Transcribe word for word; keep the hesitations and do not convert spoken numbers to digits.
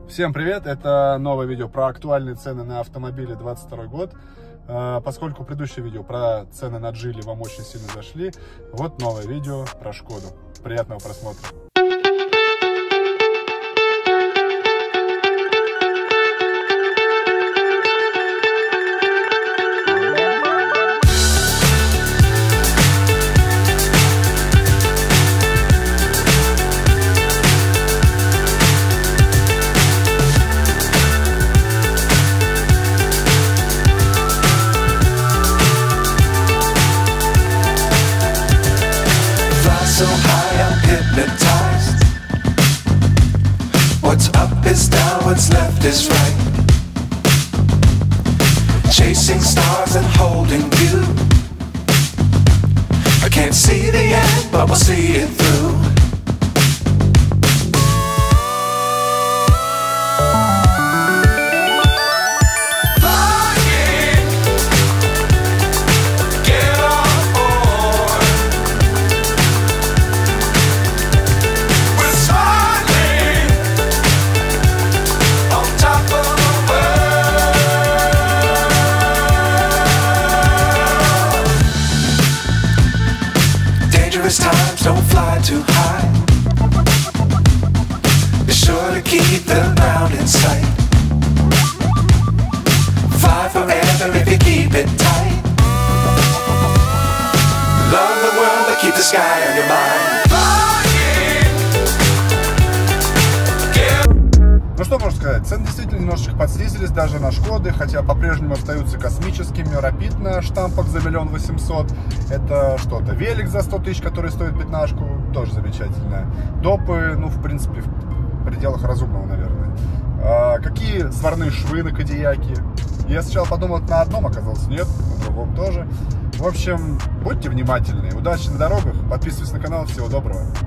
Всем привет! Это новое видео про актуальные цены на автомобили двадцать второй год. Поскольку предыдущее видео про цены на Джили вам очень сильно зашли, вот новое видео про Шкоду. Приятного просмотра! So high, I'm hypnotized. What's up is down, what's left is right. Chasing stars and holding you. I can't see the end, but we'll see it through. Times don't fly too high. Be sure to keep the ground in sight. Fly forever if you keep it tight. Love the world but keep the sky on your mind. Ну что можно сказать, цены действительно немножечко подснизились даже на Шкоды, хотя по-прежнему остаются космическими. Рапид на штампах за миллион восемьсот, это что-то. Велик за сто тысяч, который стоит пятнашку, тоже замечательно. Допы, ну в принципе в пределах разумного, наверное. А какие сварные швы на Кодияке? Я сначала подумал, на одном оказалось нет, на другом тоже. В общем, будьте внимательны, удачи на дорогах, подписывайтесь на канал, всего доброго.